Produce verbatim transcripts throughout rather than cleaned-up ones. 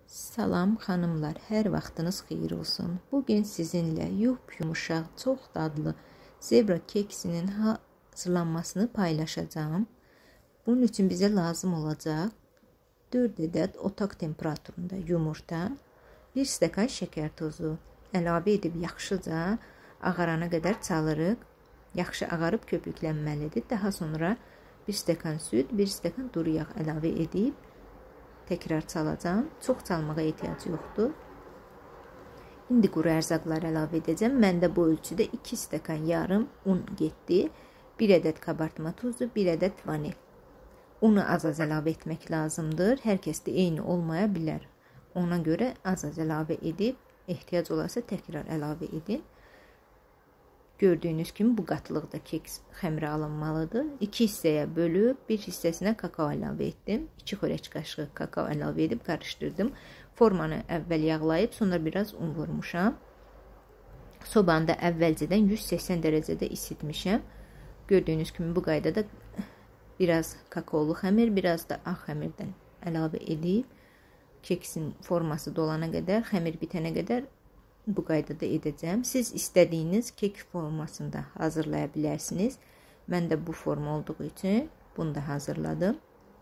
Salam xanımlar, hər vaxtınız xeyir olsun. Bugün sizinlə yumuşaq, çox dadlı zebra keksinin hazırlanmasını paylaşacağım. Bunun üçün bizə lazım olacaq dörd ədəd otaq temperaturunda yumurta, bir stəkan şəkər tozu əlavə edib yaxşıca ağarana qədər çalırıq. Yaxşı ağarıb köpüklənməlidir. Daha sonra bir stəkan süd, bir stəkan duru yağ əlavə edib təkrar çalacağım. Çox çalmağa ehtiyac yoxdur. İndi quru ərzaqlar əlavə edəcəm. Məndə bu ölçüdə iki stəkan yarım un getdi. bir ədəd kabartma tozu, bir ədəd vanil. Unu az-az əlavə etmək lazımdır. Hər kəsdə eyni olmaya bilər. Ona görə az-az əlavə edib, ehtiyac olarsa təkrar əlavə edin. Gördüyünüz kimi bu qatılıqda keks xəmiri alınmalıdır. İki hissəyə bölüb bir hissəsinə kakao əlavə etdim. iki xörək qaşığı kakao əlavə edib qarışdırdım. Formanı əvvəl yağlayıb sonra biraz un vurmuşam. Sobanı da əvvəlcədən yüz səksən dərəcədə isitmişəm. Gördüyünüz kimi bu qaydada biraz kakaolu xəmir, biraz da ağ xəmirdən əlavə edib keksin forması dolana qədər, xəmir bitənə qədər bu qaydada edəcəm. Siz istədiyiniz kek formasında hazırlaya bilərsiniz. Mən də bu forma olduğu üçün bunu da hazırladım.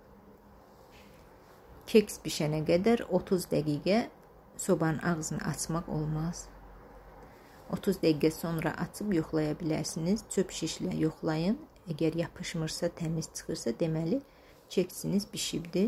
Keks bişənə qədər otuz dəqiqə sobanın ağzını açmaq olmaz. otuz dəqiqə sonra açıb yoxlaya bilərsiniz. Çöp şişlə yoxlayın. Əgər yapışmırsa, təmiz çıxırsa, deməli keksiniz bişibdir.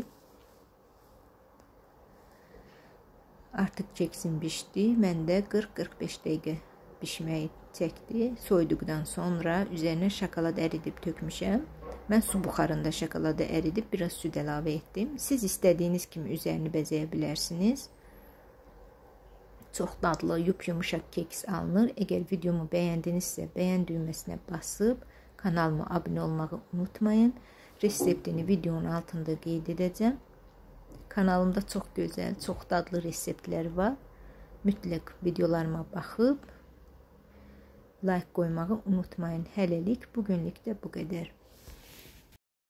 Artıq keksim bişdi. Məndə qırx qırx beş dəqiqə bişməyi çəkdi. Soyduqdan sonra üzərinə şokolad əridib tökmüşəm. Mən su buxarında şokoladı əridib biraz süd əlavə etdim. Siz istədiyiniz kimi üzərini bəzəyə bilərsiniz. Çox dadlı, yumuşaq keks alınır. Əgər videomu bəyəndinizsə, bəyən düyməsinə basıb kanalıma abunə olmağı unutmayın. Reseptini videonun altında qeyd edəcəm. Kanalımda çox gözəl, çox dadlı reseptlər var. Mütləq videolarıma baxıb like qoymağı unutmayın. Hələlik bugünlük də bu qədər.